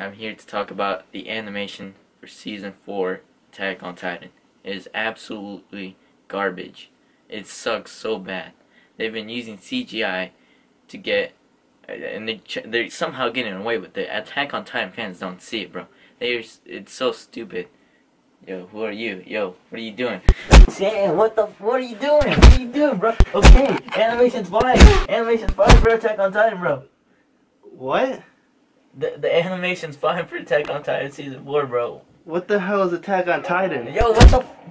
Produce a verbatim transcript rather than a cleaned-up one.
I'm here to talk about the animation for Season four Attack on Titan. It is absolutely garbage. It sucks so bad. They've been using C G I to get, and they, they're somehow getting away with it. Attack on Titan fans don't see it, bro. They're, it's so stupid. Yo, who are you? Yo, what are you doing? Sam, what the, what are you doing? What are you doing, bro? Okay, animation's fine. Animation's fine for Attack on Titan, bro. What? The, the animation's fine for Attack on Titan Season four, bro. What the hell is Attack on Titan? Yo, what the